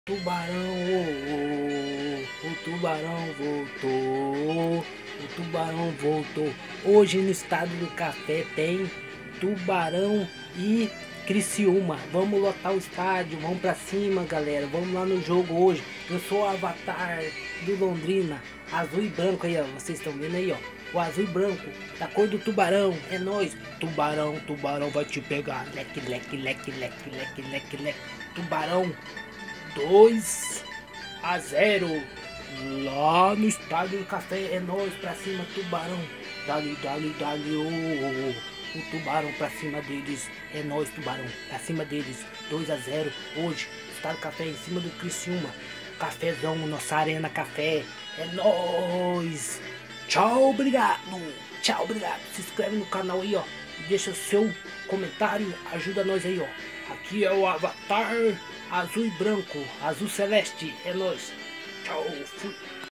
Tubarão, o tubarão voltou, o tubarão voltou. Hoje no Estádio do Café tem Tubarão e Criciúma. Vamos lotar o estádio, vamos pra cima, galera. Vamos lá no jogo hoje. Eu sou o avatar do Londrina, azul e branco aí, ó. Vocês estão vendo aí, ó. O azul e branco, da cor do tubarão. É nóis. Tubarão, tubarão vai te pegar. Leque, leque, leque, leque, leque, leque, leque. Tubarão 2-0 lá no Estádio do Café. É nóis, pra cima, Tubarão. Dali, dali, dali, o Tubarão pra cima deles. É nóis, Tubarão, pra cima deles. 2-0 hoje, Estádio do Café em cima do Criciúma. Cafezão, nossa Arena Café. É nóis. Tchau, obrigado. Tchau, obrigado. Se inscreve no canal aí, ó. Deixa seu comentário, ajuda nós aí, ó. Aqui é o Avatar azul e branco, azul celeste. É nóis. Tchau, fui.